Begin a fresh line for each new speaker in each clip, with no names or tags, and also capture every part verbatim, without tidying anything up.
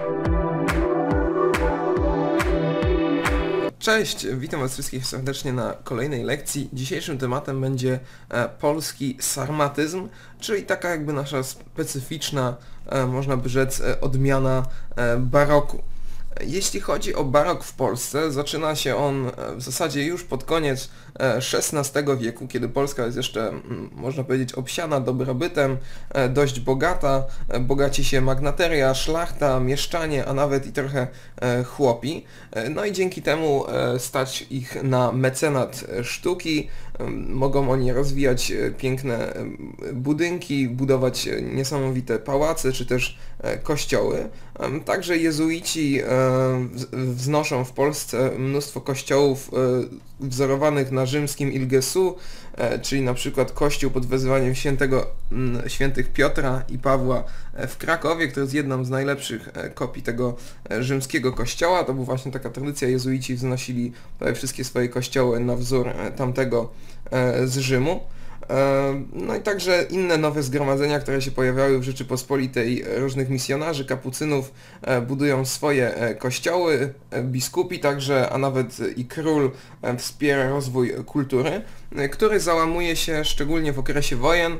Cześć, witam Was wszystkich serdecznie na kolejnej lekcji. Dzisiejszym tematem będzie e, polski sarmatyzm, czyli taka jakby nasza specyficzna, e, można by rzec, e, odmiana e, baroku. Jeśli chodzi o barok w Polsce, zaczyna się on w zasadzie już pod koniec szesnastego wieku, kiedy Polska jest jeszcze, można powiedzieć, obsiana dobrobytem, dość bogata, bogaci się magnateria, szlachta, mieszczanie, a nawet i trochę chłopi. No i dzięki temu stać ich na mecenat sztuki, mogą oni rozwijać piękne budynki, budować niesamowite pałace czy też kościoły. Także jezuici wznoszą w Polsce mnóstwo kościołów wzorowanych na rzymskim Il Gesù, czyli na przykład kościół pod wezwaniem świętego, świętych Piotra i Pawła w Krakowie, który jest jedną z najlepszych kopii tego rzymskiego kościoła. To była właśnie taka tradycja, jezuici wznosili prawie wszystkie swoje kościoły na wzór tamtego z Rzymu. No i także inne nowe zgromadzenia, które się pojawiały w Rzeczypospolitej, różnych misjonarzy, kapucynów budują swoje kościoły, biskupi także, a nawet i król wspiera rozwój kultury, który załamuje się szczególnie w okresie wojen,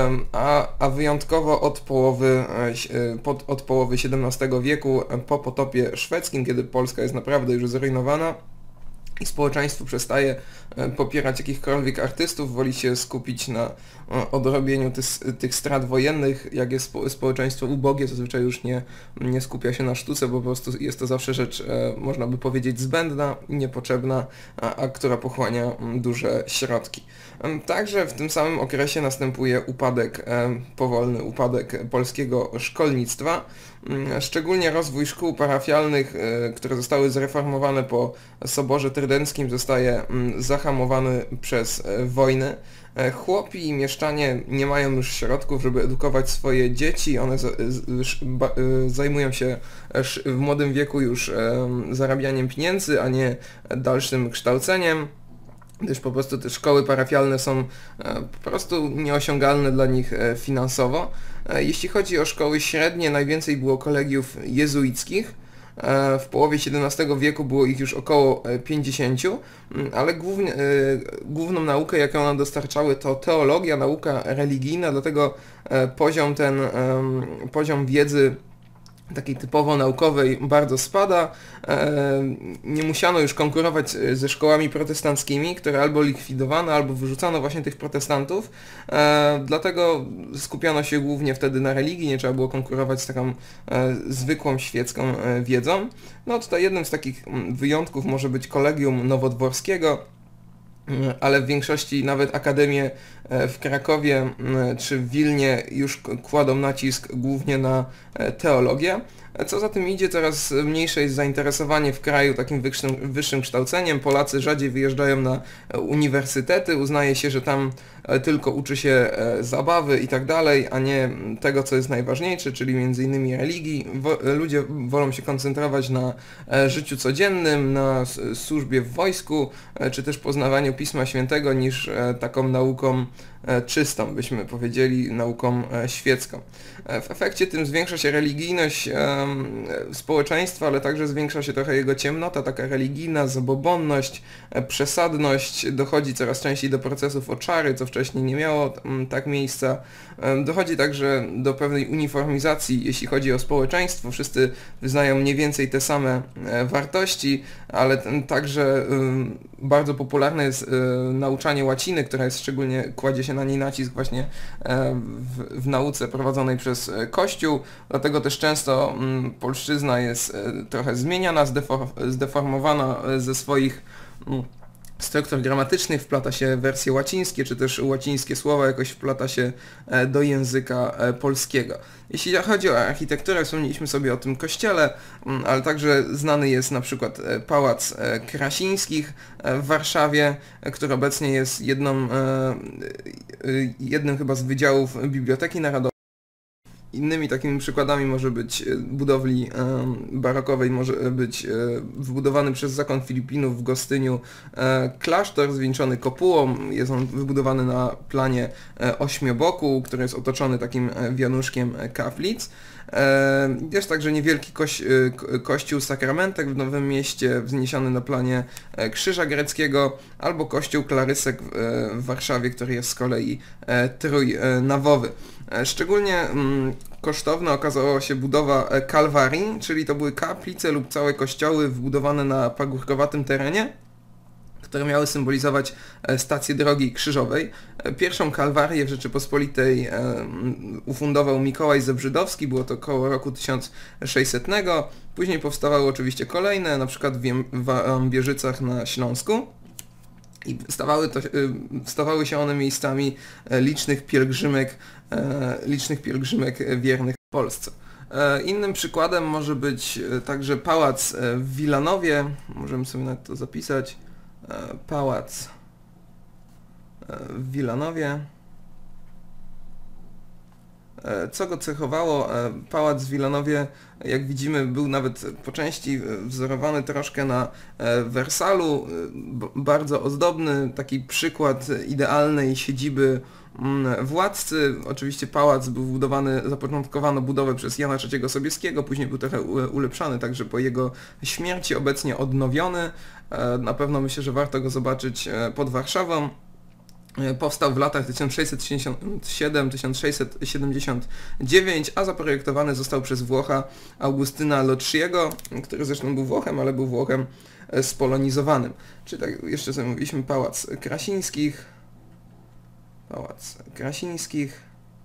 a, a wyjątkowo od połowy, pod, od połowy siedemnastego wieku po potopie szwedzkim, kiedy Polska jest naprawdę już zrujnowana i społeczeństwo przestaje popierać jakichkolwiek artystów, woli się skupić na odrobieniu tych, tych strat wojennych. Jak jest społeczeństwo ubogie, zazwyczaj już nie, nie skupia się na sztuce, bo po prostu jest to zawsze rzecz, można by powiedzieć, zbędna i niepotrzebna, a, a która pochłania duże środki. Także w tym samym okresie następuje upadek, powolny upadek polskiego szkolnictwa. Szczególnie rozwój szkół parafialnych, które zostały zreformowane po Soborze Trydenckim, zostaje zahamowany przez wojny. Chłopi i mieszczanie nie mają już środków, żeby edukować swoje dzieci, one zajmują się w młodym wieku już zarabianiem pieniędzy, a nie dalszym kształceniem, gdyż po prostu te szkoły parafialne są po prostu nieosiągalne dla nich finansowo. Jeśli chodzi o szkoły średnie, najwięcej było kolegiów jezuickich. W połowie siedemnastego wieku było ich już około pięćdziesięciu, ale głównie, główną naukę, jaką one dostarczały, to teologia, nauka religijna, dlatego poziom ten, poziom wiedzy takiej typowo naukowej bardzo spada. Nie musiano już konkurować ze szkołami protestanckimi, które albo likwidowano, albo wyrzucano właśnie tych protestantów. Dlatego skupiano się głównie wtedy na religii, nie trzeba było konkurować z taką zwykłą świecką wiedzą. No tutaj jednym z takich wyjątków może być Kolegium Nowodworskiego, ale w większości nawet akademie w Krakowie czy w Wilnie już kładą nacisk głównie na teologię. Co za tym idzie, coraz mniejsze jest zainteresowanie w kraju takim wyższym, wyższym kształceniem. Polacy rzadziej wyjeżdżają na uniwersytety, uznaje się, że tam tylko uczy się zabawy i tak dalej, a nie tego, co jest najważniejsze, czyli między innymi religii. Ludzie wolą się koncentrować na życiu codziennym, na służbie w wojsku, czy też poznawaniu Pisma Świętego, niż taką nauką czystą, byśmy powiedzieli, nauką świecką. W efekcie tym zwiększa się religijność społeczeństwa, ale także zwiększa się trochę jego ciemnota, taka religijna, zabobonność, przesadność, dochodzi coraz częściej do procesów oczary, co wcześniej nie miało tak miejsca. Dochodzi także do pewnej uniformizacji, jeśli chodzi o społeczeństwo. Wszyscy wyznają mniej więcej te same wartości, ale także bardzo popularne jest nauczanie łaciny, która jest szczególnie, kładzie się na niej nacisk właśnie w, w nauce prowadzonej przez Kościół, dlatego też często polszczyzna jest trochę zmieniana, zdeformowana ze swoich struktur gramatycznych, wplata się wersje łacińskie, czy też łacińskie słowa jakoś wplata się do języka polskiego. Jeśli chodzi o architekturę, wspomnieliśmy sobie o tym kościele, ale także znany jest na przykład Pałac Krasińskich w Warszawie, który obecnie jest jedną, jednym chyba z wydziałów Biblioteki Narodowej. Innymi takimi przykładami może być budowli barokowej, może być wybudowany przez zakon Filipinów w Gostyniu klasztor zwieńczony kopułą. Jest on wybudowany na planie ośmioboku, który jest otoczony takim wianuszkiem kaplic. Jest także niewielki koś, kościół Sakramentek w Nowym Mieście, wzniesiony na planie Krzyża Greckiego, albo kościół Klarysek w Warszawie, który jest z kolei trójnawowy. Szczególnie kosztowna okazała się budowa kalwarii, czyli to były kaplice lub całe kościoły wbudowane na pagórkowatym terenie, które miały symbolizować stację drogi krzyżowej. Pierwszą kalwarię w Rzeczypospolitej ufundował Mikołaj Zebrzydowski, było to koło roku tysiąc sześćsetnego. Później powstawały oczywiście kolejne, na przykład w Ambierzycach na Śląsku. I stawały, to, stawały się one miejscami licznych pielgrzymek, licznych pielgrzymek wiernych w Polsce. Innym przykładem może być także pałac w Wilanowie, możemy sobie na to zapisać. Pałac w Wilanowie. Co go cechowało? Pałac w Wilanowie, jak widzimy, był nawet po części wzorowany troszkę na Wersalu. Bardzo ozdobny, taki przykład idealnej siedziby władcy. Oczywiście pałac był budowany, zapoczątkowano budowę przez Jana trzeciego Sobieskiego, później był trochę ulepszany, także po jego śmierci obecnie odnowiony. Na pewno myślę, że warto go zobaczyć pod Warszawą. Powstał w latach tysiąc sześćset sześćdziesiąt siedem do tysiąc sześćset siedemdziesiąt dziewięć, a zaprojektowany został przez Włocha Augustyna Lotriego, który zresztą był Włochem, ale był Włochem spolonizowanym. Czyli tak jeszcze sobie mówiliśmy Pałac Krasińskich. Pałac Krasińskich.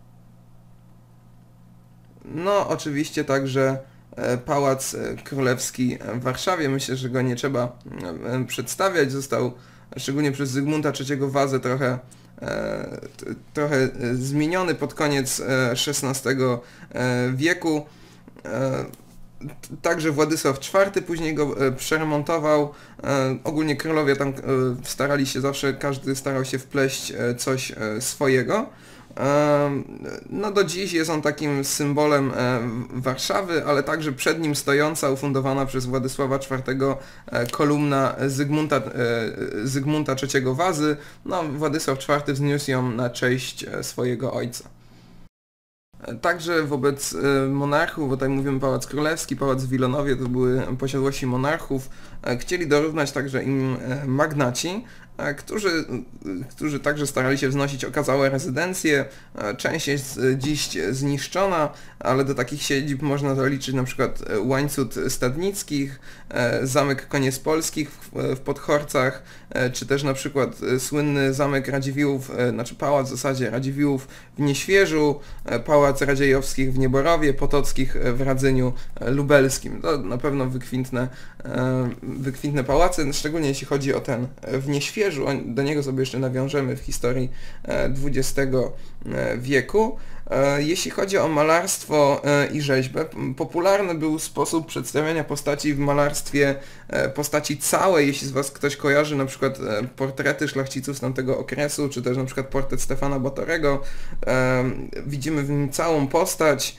No oczywiście także Pałac Królewski w Warszawie. Myślę, że go nie trzeba przedstawiać. Został szczególnie przez Zygmunta trzeciego Wazę trochę, e, trochę zmieniony pod koniec szesnastego wieku. E, także Władysław czwarty później go przeremontował. E, ogólnie królowie tam e, starali się zawsze, każdy starał się wpleść coś swojego. No do dziś jest on takim symbolem Warszawy, ale także przed nim stojąca, ufundowana przez Władysława czwartego kolumna Zygmunta, Zygmunta trzeciego Wazy. No, Władysław czwarty wzniósł ją na cześć swojego ojca. Także wobec monarchów, bo tutaj mówimy Pałac Królewski, Pałac w Wilanowie, to były posiadłości monarchów, chcieli dorównać także im magnaci, którzy, którzy także starali się wznosić okazałe rezydencje. Część jest dziś zniszczona, ale do takich siedzib można zaliczyć na przykład Łańcut Stadnickich, Zamek Koniespolskich w Podhorcach, czy też na przykład słynny Zamek Radziwiłłów, znaczy Pałac w zasadzie Radziwiłłów w Nieświeżu, Pałac Radziejowskich w Nieborowie, Potockich w Radzyniu Lubelskim. To na pewno wykwintne, wykwintne pałace, szczególnie jeśli chodzi o ten w Nieświeżu. Do niego sobie jeszcze nawiążemy w historii dwudziestego wieku. Jeśli chodzi o malarstwo i rzeźbę, popularny był sposób przedstawiania postaci w malarstwie postaci całej. Jeśli z Was ktoś kojarzy na przykład portrety szlachciców z tamtego okresu, czy też na przykład portret Stefana Batorego, widzimy w nim całą postać.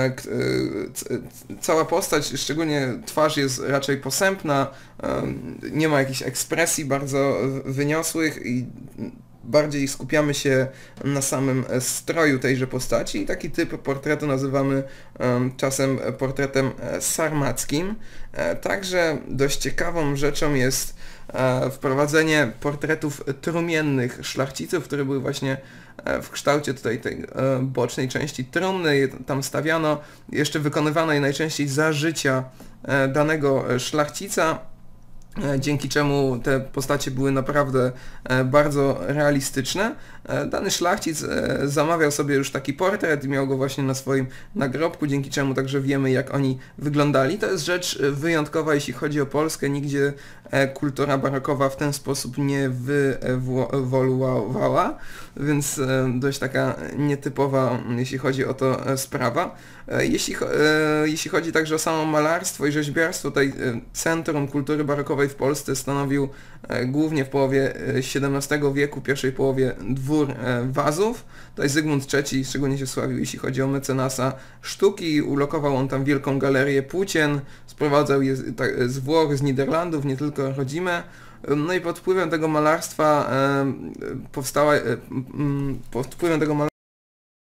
Cała postać, szczególnie twarz jest raczej posępna, nie ma jakichś ekspresji bardzo wyniosłych i bardziej skupiamy się na samym stroju tejże postaci i taki typ portretu nazywamy um, czasem portretem sarmackim. E, także dość ciekawą rzeczą jest e, wprowadzenie portretów trumiennych szlachciców, które były właśnie e, w kształcie tutaj tej e, bocznej części trumny, tam stawiano, jeszcze wykonywano je najczęściej za życia e, danego szlachcica, dzięki czemu te postacie były naprawdę bardzo realistyczne. Dany szlachcic zamawiał sobie już taki portret i miał go właśnie na swoim nagrobku, dzięki czemu także wiemy, jak oni wyglądali. To jest rzecz wyjątkowa, jeśli chodzi o Polskę. Nigdzie kultura barokowa w ten sposób nie wyewoluowała, więc dość taka nietypowa, jeśli chodzi o to, sprawa. Jeśli, jeśli chodzi także o samo malarstwo i rzeźbiarstwo, tutaj centrum kultury barokowej w Polsce stanowił głównie w połowie siedemnastego wieku, pierwszej połowie dwór Wazów. Tutaj Zygmunt trzeci szczególnie się sławił, jeśli chodzi o mecenasa sztuki. Ulokował on tam wielką galerię płócien, sprowadzał je z Włoch, z Niderlandów, nie tylko rodzime. No i pod wpływem tego malarstwa powstała, pod wpływem tego malarstwa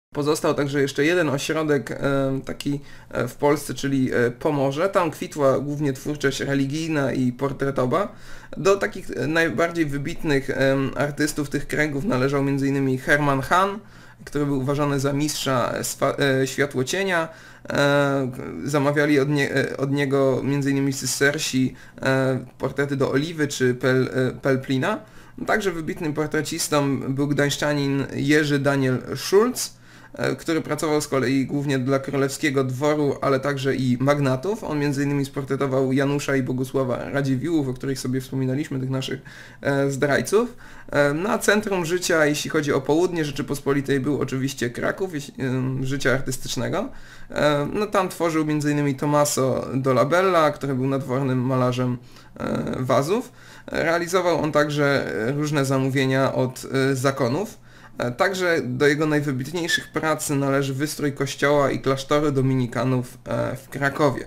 Pozostał także jeszcze jeden ośrodek taki w Polsce, czyli Pomorze. Tam kwitła głównie twórczość religijna i portretowa. Do takich najbardziej wybitnych artystów tych kręgów należał między innymi Hermann Hahn, który był uważany za mistrza światłocienia. Zamawiali od, nie, od niego między innymi Sysersi portrety do Oliwy czy Pel, Pelplina. Także wybitnym portrecistą był gdańszczanin Jerzy Daniel Schulz, który pracował z kolei głównie dla królewskiego dworu, ale także i magnatów. On między innymi sportretował Janusza i Bogusława Radziwiłłów, o których sobie wspominaliśmy, tych naszych e, zdrajców. E, na centrum życia, jeśli chodzi o południe Rzeczypospolitej, był oczywiście Kraków, jeśli, e, życia artystycznego. E, no tam tworzył między innymi Tommaso Dolabella, który był nadwornym malarzem e, wazów. Realizował on także różne zamówienia od e, zakonów. Także do jego najwybitniejszych prac należy wystrój kościoła i klasztoru dominikanów w Krakowie.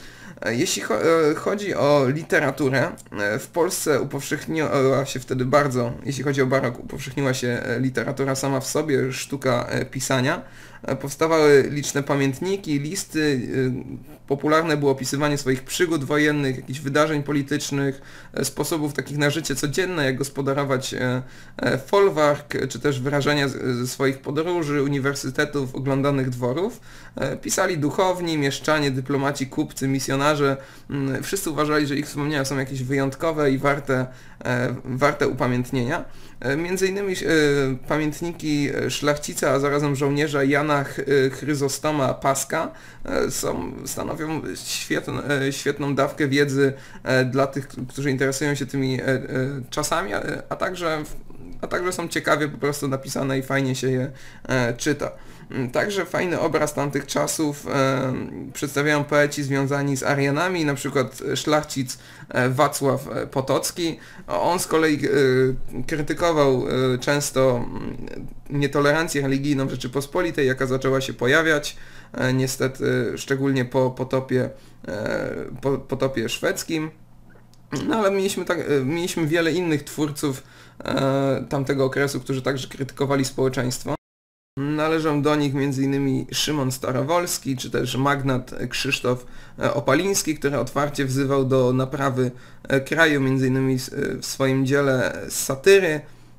Jeśli chodzi o literaturę, w Polsce upowszechniła się wtedy bardzo, jeśli chodzi o barok, upowszechniła się literatura sama w sobie, sztuka pisania. Powstawały liczne pamiętniki, listy, popularne było opisywanie swoich przygód wojennych, jakichś wydarzeń politycznych, sposobów takich na życie codzienne, jak gospodarować folwark, czy też wyrażenia ze swoich podróży, uniwersytetów, oglądanych dworów. Pisali duchowni, mieszczanie, dyplomaci, kupcy, misjonarze. Wszyscy uważali, że ich wspomnienia są jakieś wyjątkowe i warte, warte upamiętnienia. Między innymi pamiętniki szlachcica, a zarazem żołnierza Jana Chryzostoma Paska są, stanowią świetną, świetną dawkę wiedzy dla tych, którzy interesują się tymi czasami, a także, a także są ciekawie po prostu napisane i fajnie się je czyta. Także fajny obraz tamtych czasów e, przedstawiają poeci związani z Arianami, na przykład szlachcic e, Wacław Potocki. On z kolei e, krytykował e, często nietolerancję religijną w Rzeczypospolitej, jaka zaczęła się pojawiać, e, niestety szczególnie po potopie, e, po potopie szwedzkim. No ale mieliśmy, tak, mieliśmy wiele innych twórców e, tamtego okresu, którzy także krytykowali społeczeństwo. Należą do nich między innymi Szymon Starowolski, czy też magnat Krzysztof Opaliński, który otwarcie wzywał do naprawy kraju, między innymi w swoim dziele satyry,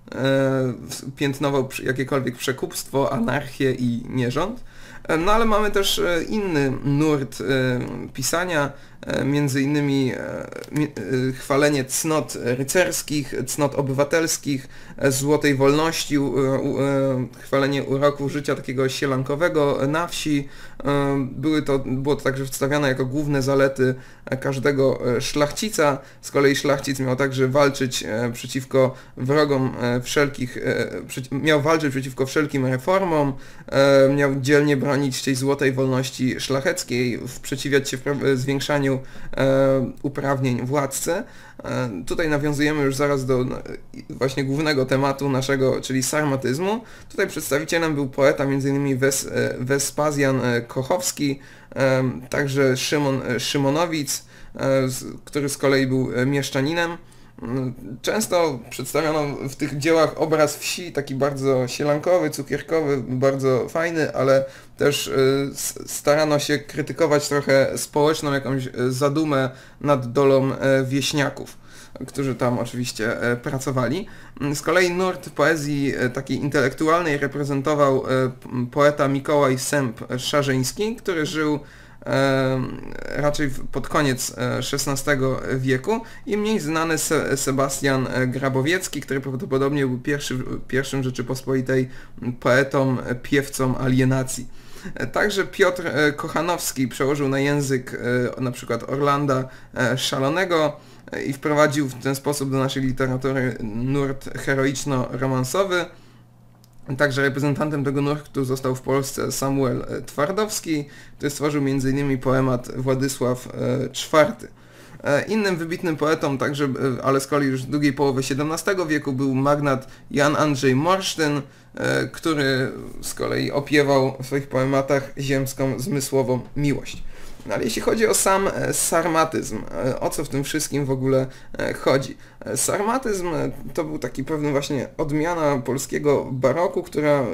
piętnował jakiekolwiek przekupstwo, anarchię i nierząd. No ale mamy też inny nurt pisania, między innymi chwalenie cnot rycerskich, cnot obywatelskich, złotej wolności, chwalenie uroku życia takiego sielankowego na wsi. Były to, było to także przedstawiane jako główne zalety każdego szlachcica. Z kolei szlachcic miał także walczyć przeciwko wrogom wszelkich, miał walczyć przeciwko wszelkim reformom, miał dzielnie bronić tej złotej wolności szlacheckiej, sprzeciwiać się zwiększaniu e, uprawnień władcy. E, tutaj nawiązujemy już zaraz do no, właśnie głównego tematu naszego, czyli sarmatyzmu. Tutaj przedstawicielem był poeta m.in. Wes, Wespazjan Kochowski, e, także Szymon Szymonowic, e, z, który z kolei był mieszczaninem. Często przedstawiono w tych dziełach obraz wsi, taki bardzo sielankowy, cukierkowy, bardzo fajny, ale też starano się krytykować trochę społeczną jakąś zadumę nad dolą wieśniaków, którzy tam oczywiście pracowali. Z kolei nurt poezji takiej intelektualnej reprezentował poeta Mikołaj Sęp-Szarzyński, który żył raczej pod koniec szesnastego wieku, i mniej znany Se Sebastian Grabowiecki, który prawdopodobnie był pierwszy, pierwszym Rzeczypospolitej poetą, piewcą alienacji. Także Piotr Kochanowski przełożył na język na przykład Orlanda Szalonego i wprowadził w ten sposób do naszej literatury nurt heroiczno-romansowy. Także reprezentantem tego nurtu został w Polsce Samuel Twardowski, który stworzył między innymi poemat Władysław czwarty. Innym wybitnym poetą, także, ale z kolei już z drugiej połowy siedemnastego wieku, był magnat Jan Andrzej Morsztyn, który z kolei opiewał w swoich poematach ziemską zmysłową miłość. No ale jeśli chodzi o sam sarmatyzm, o co w tym wszystkim w ogóle chodzi? Sarmatyzm to był taki pewny właśnie odmiana polskiego baroku, która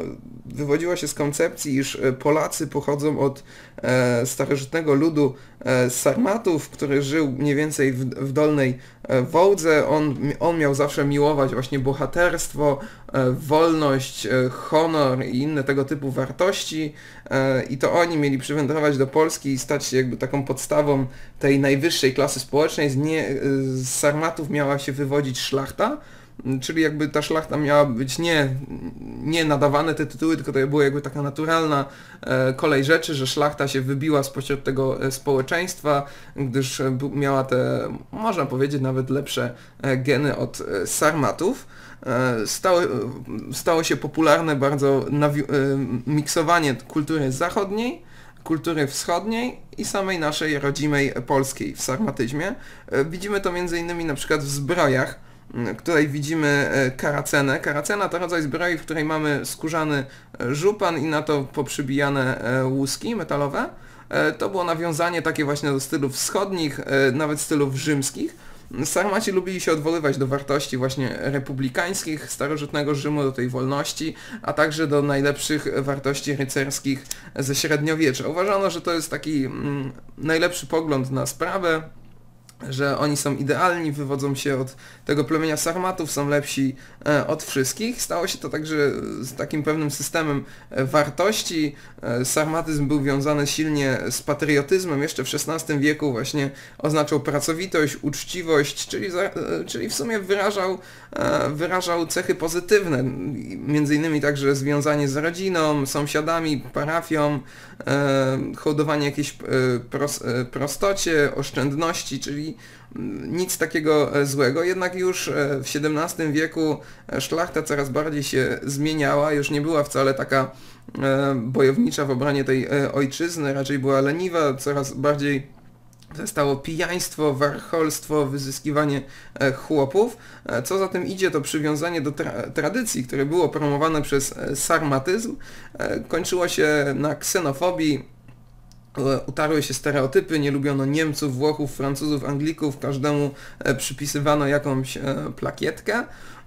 wywodziła się z koncepcji, iż Polacy pochodzą od e, starożytnego ludu e, Sarmatów, który żył mniej więcej w, w Dolnej e, Wołdze. On, on miał zawsze miłować właśnie bohaterstwo, e, wolność, e, honor i inne tego typu wartości e, i to oni mieli przywędrować do Polski i stać się jakby taką podstawą tej najwyższej klasy społecznej. Z, nie, z Sarmatów miała się wywodzić szlachta, czyli jakby ta szlachta miała być nie, nie nadawane te tytuły, tylko to była jakby taka naturalna e, kolej rzeczy, że szlachta się wybiła spośród tego e, społeczeństwa, gdyż e, miała te, można powiedzieć, nawet lepsze e, geny od e, Sarmatów. E, stało, stało się popularne bardzo nawi- e, miksowanie kultury zachodniej, kultury wschodniej i samej naszej rodzimej polskiej w sarmatyzmie. E, widzimy to między innymi na przykład w zbrojach. Tutaj widzimy karacenę. Karacena to rodzaj zbroi, w której mamy skórzany żupan i na to poprzybijane łuski metalowe. To było nawiązanie takie właśnie do stylów wschodnich, nawet stylów rzymskich. Sarmaci lubili się odwoływać do wartości właśnie republikańskich starożytnego Rzymu, do tej wolności, a także do najlepszych wartości rycerskich ze średniowiecza. Uważano, że to jest taki mm, najlepszy pogląd na sprawę, że oni są idealni, wywodzą się od tego plemienia Sarmatów, są lepsi e, od wszystkich. Stało się to także z takim pewnym systemem e, wartości. E, sarmatyzm był wiązany silnie z patriotyzmem. Jeszcze w szesnastym wieku właśnie oznaczał pracowitość, uczciwość, czyli, za, e, czyli w sumie wyrażał, e, wyrażał cechy pozytywne. Między innymi także związanie z rodziną, sąsiadami, parafią, e, hołdowanie jakiejś e, pros, e, prostocie, oszczędności, czyli nic takiego złego, jednak już w siedemnastym wieku szlachta coraz bardziej się zmieniała, już nie była wcale taka bojownicza w obronie tej ojczyzny, raczej była leniwa, coraz bardziej stało pijaństwo, warcholstwo, wyzyskiwanie chłopów. Co za tym idzie, to przywiązanie do tra- tradycji, które było promowane przez sarmatyzm, kończyło się na ksenofobii. Utarły się stereotypy, nie lubiono Niemców, Włochów, Francuzów, Anglików, każdemu przypisywano jakąś plakietkę.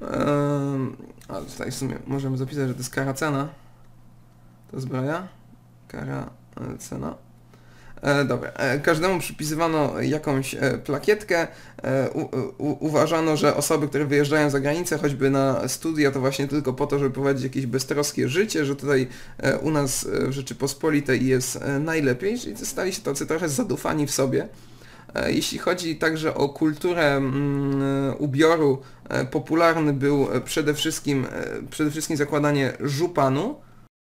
A tutaj w sumie możemy zapisać, że to jest karacena. To zbroja. Karacena. E, dobra, e, każdemu przypisywano jakąś e, plakietkę, e, u, u, uważano, że osoby, które wyjeżdżają za granicę, choćby na studia, to właśnie tylko po to, żeby prowadzić jakieś beztroskie życie, że tutaj e, u nas e, w Rzeczypospolitej jest e, najlepiej, czyli stali się tacy trochę zadufani w sobie. E, jeśli chodzi także o kulturę mm, ubioru, e, popularny był przede wszystkim, e, przede wszystkim zakładanie żupanu.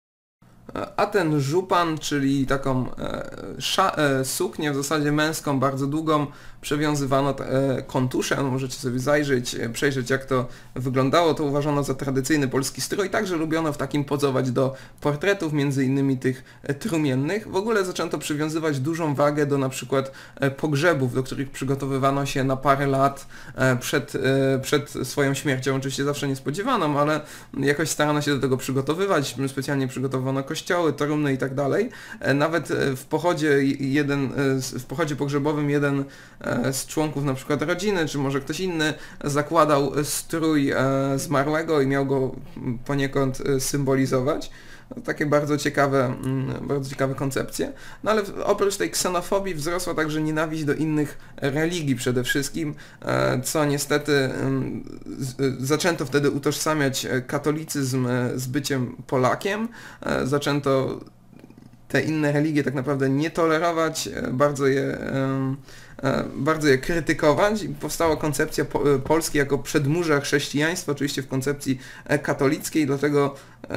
A ten żupan, czyli taką e, sza, e, suknię w zasadzie męską, bardzo długą, przewiązywano e, kontuszem, możecie sobie zajrzeć, e, przejrzeć jak to wyglądało, to uważano za tradycyjny polski strój, także lubiono w takim pozować do portretów, między innymi tych e, trumiennych. W ogóle zaczęto przywiązywać dużą wagę do na przykład e, pogrzebów, do których przygotowywano się na parę lat e, przed, e, przed swoją śmiercią, oczywiście zawsze niespodziewaną, ale jakoś starano się do tego przygotowywać, specjalnie przygotowano kościoły, trumny i tak dalej. E, nawet w pochodzie jeden, w pochodzie pogrzebowym jeden z członków na przykład rodziny, czy może ktoś inny zakładał strój zmarłego i miał go poniekąd symbolizować. Takie bardzo ciekawe, bardzo ciekawe koncepcje. No ale oprócz tej ksenofobii wzrosła także nienawiść do innych religii przede wszystkim, co niestety zaczęto wtedy utożsamiać katolicyzm z byciem Polakiem. Zaczęto te inne religie tak naprawdę nie tolerować, bardzo je, bardzo je krytykować i powstała koncepcja Polski jako przedmurza chrześcijaństwa, oczywiście w koncepcji katolickiej, dlatego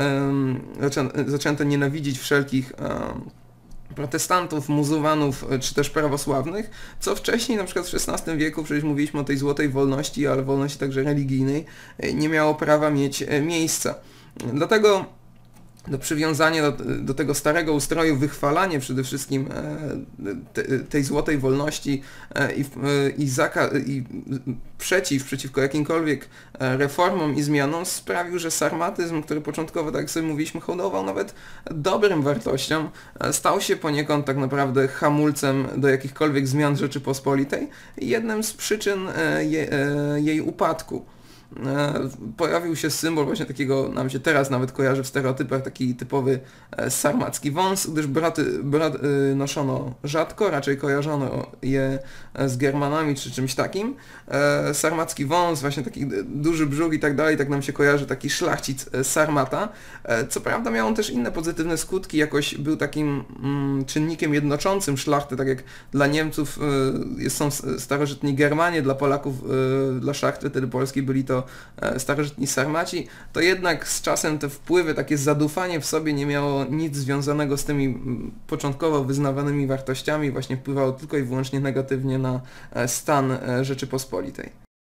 zaczęto nienawidzić wszelkich protestantów, muzułmanów czy też prawosławnych, co wcześniej na przykład w szesnastym wieku, przecież mówiliśmy o tej złotej wolności, ale wolności także religijnej, nie miało prawa mieć miejsca. Dlatego do przywiązania do, do tego starego ustroju, wychwalanie przede wszystkim te, tej złotej wolności i, i, zaka- i przeciw, przeciwko jakimkolwiek reformom i zmianom sprawił, że sarmatyzm, który początkowo, tak jak sobie mówiliśmy, hołdował nawet dobrym wartościom, stał się poniekąd tak naprawdę hamulcem do jakichkolwiek zmian Rzeczypospolitej i jednym z przyczyn je, jej upadku. pojawił się symbol właśnie takiego, nam się teraz nawet kojarzy w stereotypach, taki typowy sarmacki wąs, gdyż braty, brat, noszono rzadko, raczej kojarzono je z Germanami czy czymś takim. Sarmacki wąs, właśnie taki duży brzuch i tak dalej, tak nam się kojarzy taki szlachcic Sarmata. Co prawda miał on też inne pozytywne skutki, jakoś był takim mm, czynnikiem jednoczącym szlachtę, tak jak dla Niemców y, są starożytni Germanie, dla Polaków, y, dla szlachty wtedy polskiej byli to y, starożytni Sarmaci, to jednak z czasem te wpływy, takie zadufanie w sobie nie miało nic związanego z tymi mm, początkowo wyznawanymi wartościami, właśnie wpływało tylko i wyłącznie negatywnie na y, stan y, Rzeczypospolitej.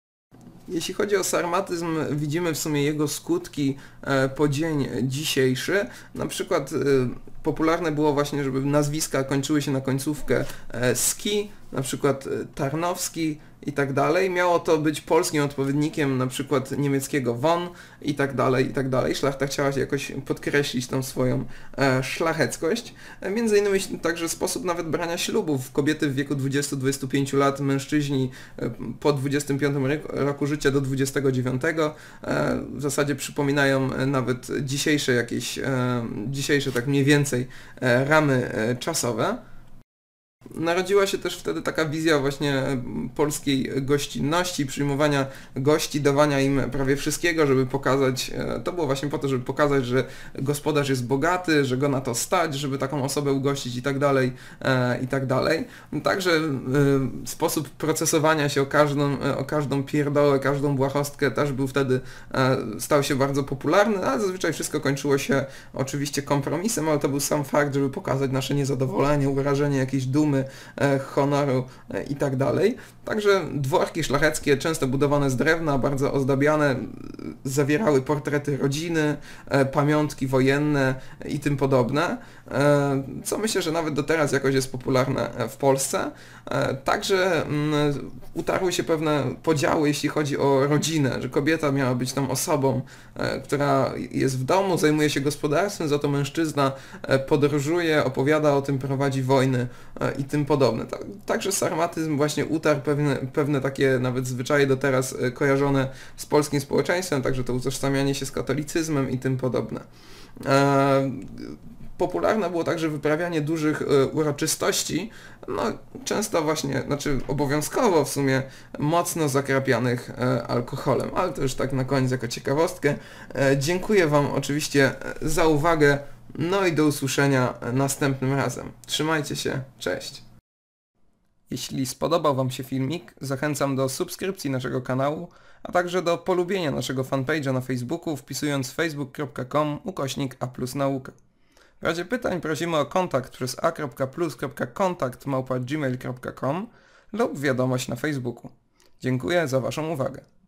Jeśli chodzi o sarmatyzm, widzimy w sumie jego skutki po dzień dzisiejszy. Na przykład popularne było właśnie, żeby nazwiska kończyły się na końcówkę ski, na przykład Tarnowski i tak dalej. Miało to być polskim odpowiednikiem na przykład niemieckiego von i tak dalej, i tak dalej. Szlachta chciała się jakoś podkreślić tą swoją e, szlacheckość. E, między innymi także sposób nawet brania ślubów. Kobiety w wieku dwudziestu do dwudziestu pięciu lat, mężczyźni e, po dwudziestym piątym roku życia do dwudziestego dziewiątego. E, w zasadzie przypominają e, nawet dzisiejsze jakieś, e, dzisiejsze tak mniej więcej e, ramy e, czasowe. Narodziła się też wtedy taka wizja właśnie polskiej gościnności, przyjmowania gości, dawania im prawie wszystkiego, żeby pokazać, to było właśnie po to, żeby pokazać, że gospodarz jest bogaty, że go na to stać, żeby taką osobę ugościć i tak dalej, i tak dalej. Także sposób procesowania się o każdą, o każdą pierdołę, każdą błahostkę też był wtedy, stał się bardzo popularny, ale zazwyczaj wszystko kończyło się oczywiście kompromisem, ale to był sam fakt, żeby pokazać nasze niezadowolenie, wyrażenie jakiejś dumy, honoru i tak dalej. Także dworki szlacheckie, często budowane z drewna, bardzo ozdabiane, zawierały portrety rodziny, pamiątki wojenne i tym podobne, co myślę, że nawet do teraz jakoś jest popularne w Polsce. Także utarły się pewne podziały, jeśli chodzi o rodzinę, że kobieta miała być tą osobą, która jest w domu, zajmuje się gospodarstwem, za to mężczyzna podróżuje, opowiada o tym, prowadzi wojny i tym podobne. Także sarmatyzm właśnie utarł pewne, pewne takie nawet zwyczaje do teraz kojarzone z polskim społeczeństwem, także to utożsamianie się z katolicyzmem i tym podobne. Popularne było także wyprawianie dużych uroczystości, no często właśnie, znaczy obowiązkowo w sumie, mocno zakrapianych alkoholem, ale to już tak na koniec jako ciekawostkę. Dziękuję Wam oczywiście za uwagę, no i do usłyszenia następnym razem. Trzymajcie się, cześć! Jeśli spodobał Wam się filmik, zachęcam do subskrypcji naszego kanału, a także do polubienia naszego fanpage'a na Facebooku, wpisując facebook kropka com ukośnik a plus nauka. W razie pytań prosimy o kontakt przez a kropka plus kropka kontakt małpa gmail kropka com lub wiadomość na Facebooku. Dziękuję za Waszą uwagę.